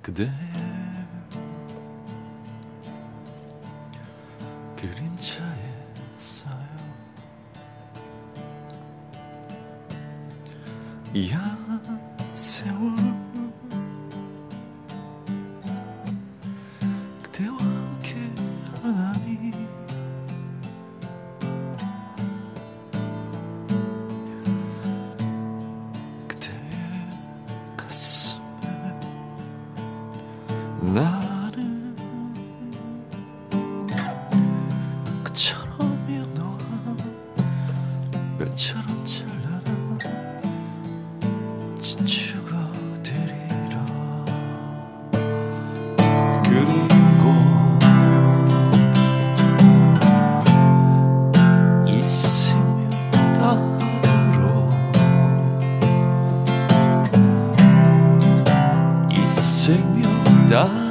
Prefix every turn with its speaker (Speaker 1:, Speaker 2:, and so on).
Speaker 1: 그대 그림자에 쌓여 이한 세월 그대와 함께 하나니 그대의 가슴에 나는 그처럼이었노아 별처럼 찬란한 진주가 되리라. 그리고 이 생명 따들어 이 생명 따